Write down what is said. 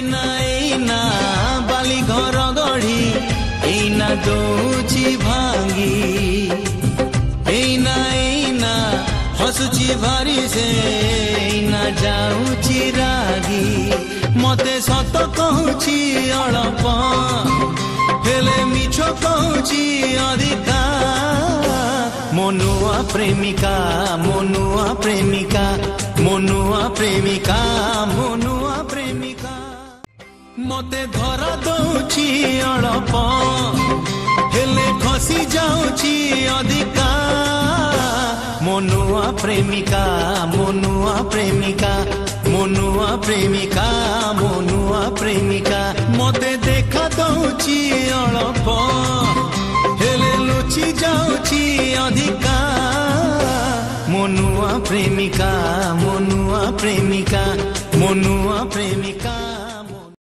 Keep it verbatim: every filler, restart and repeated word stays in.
एइना एइना बाली घर गढ़ी एइना दौची भांगी एइना एइना हसुची भारी से एइना जाऊची रागी मते सत कहूची अळप हेले मिछ कहूची अधिका मनुआ प्रेमिका मनुआ प्रेमिका मनुआ प्रेमिका मनुआ प्रेमिका मते धरा दौची अळप हेले खसी जाऊची अधिका मनुआ प्रेमिका मनुआ प्रेमिका मनुआ प्रेमिका मनुआ प्रेमिका मते देखा दौची अळप हेले लुचि जाऊची अधिका मनुआ प्रेमिका मनुआ प्रेमिका मनुआ प्रेमिका।